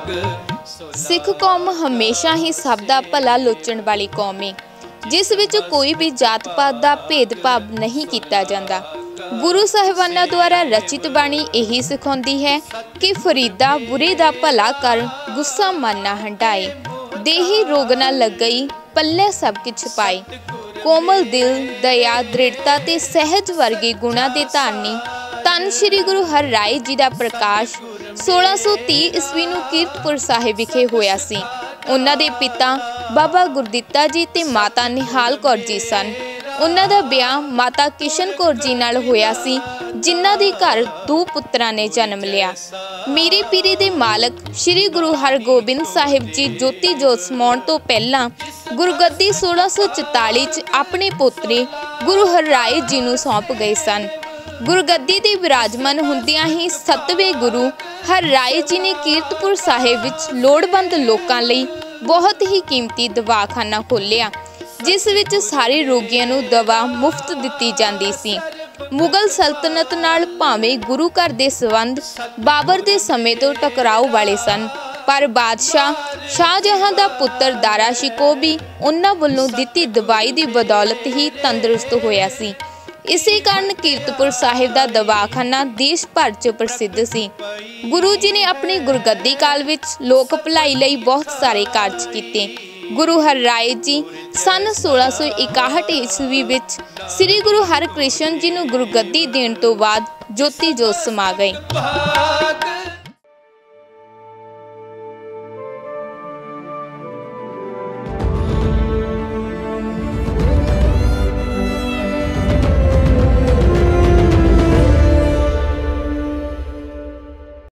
सिख कौम हमेशा ही सब दा भला लोचण वाली कौम है, जिस विच कोई भी जात पात का भेदभाव नहीं किया जाता। गुरु साहिबाना द्वारा रचित बाणी यही सिखाती है कि फरीदा बुरे दा भला कर, गुस्सा मन ना हंडाए, देही रोग ना लग गई, पल्ले सब किछ पाए। कोमल दिल, दया, दृढ़ता ते सहज वर्गे गुणा दे धारनी धन श्री गुरु हरराय जी का प्रकाश 1630 ईस्वी नूं कीरतपुर साहिब विखे होया सी। उन्हां दे पिता बाबा गुरदित्ता जी ते माता निहाल कौर जी सन। उन्हां दा ब्याह माता किशन कौर जी नाल होया सी, जिन्हां दे घर 2 पुत्रां ने जन्म लिया। मीरी पीरी दे मालक श्री गुरु हरगोबिंद साहिब जी जोती जोत समाउण तो पहलां गुरगद्दी 1644 च अपने पोतरे गुरु हरराय जी नूं सौंप गए सन। गुरगद्दी ते विराजमान हुंदियां ही 7वें गुरु हरराय जी ने कीरतपुर साहिब विच लोड़वंद लोकां लई बहुत ही कीमती दवाखाना खोलिया, जिस विच सारे रोगियां नूं दवा मुफ्त दित्ती जांदी सी। मुगल सल्तनत नाल भावें गुरु घर दे संबंध बाबर दे समय तो टकराव वाले सन, पर बादशाह शाहजहां दा पुत्र दारा शिकोह भी उन्हां वल्लों दित्ती दवाई दी बदौलत ही तंदुरुस्त होया सी। इसे कारण कीरतपुर साहिब का दवाखाना देश भर च प्रसिद्ध सी। गुरु जी ने अपने गुरगद्दी काल विच लोक भलाई लई बहुत सारे कार्य किए। गुरु हरराय जी सन 1661 ईस्वी विच श्री गुरु हरकृष्ण जी नूं गुरगद्दी देण तो बाद जोती जोत समा गए।